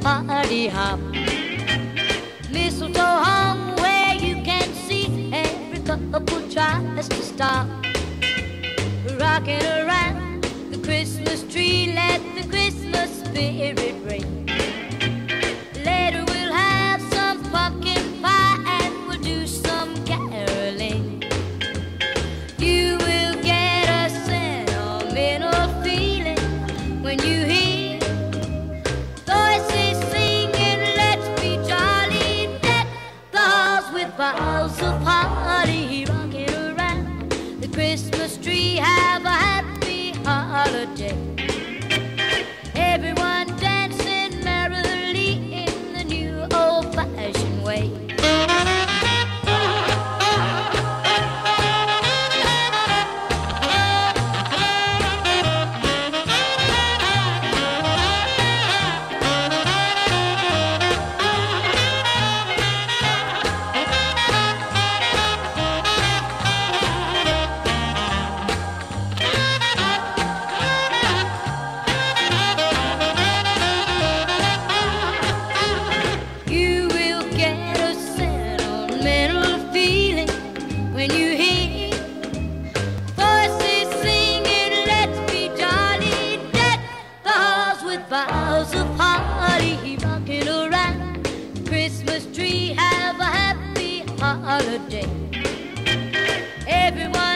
party hop. Mistletoe hung where you can see every couple tries to stop. Rocking around the Christmas tree, let the Christmas spirit ring. Later we'll have some pumpkin pie and we'll do some caroling. You will get a sentimental feeling when you hear voices singing, let's be jolly, deck the halls with boughs of holly. Rocking around the Christmas tree, have a happy holiday. Everyone dancing merrily in the new old-fashioned way. When you hear voices singing, let's be jolly, deck the halls with boughs of holly. Rocking around the Christmas tree, have a happy holiday. Everyone